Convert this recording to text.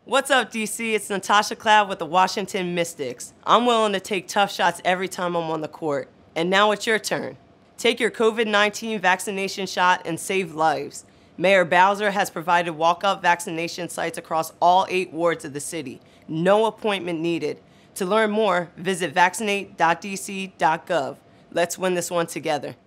What's up, DC? It's Natasha Cloud with the Washington Mystics. I'm willing to take tough shots every time I'm on the court. And now it's your turn. Take your COVID-19 vaccination shot and save lives. Mayor Bowser has provided walk-up vaccination sites across all 8 wards of the city. No appointment needed. To learn more, visit Vaccines.gov. Let's win this one together.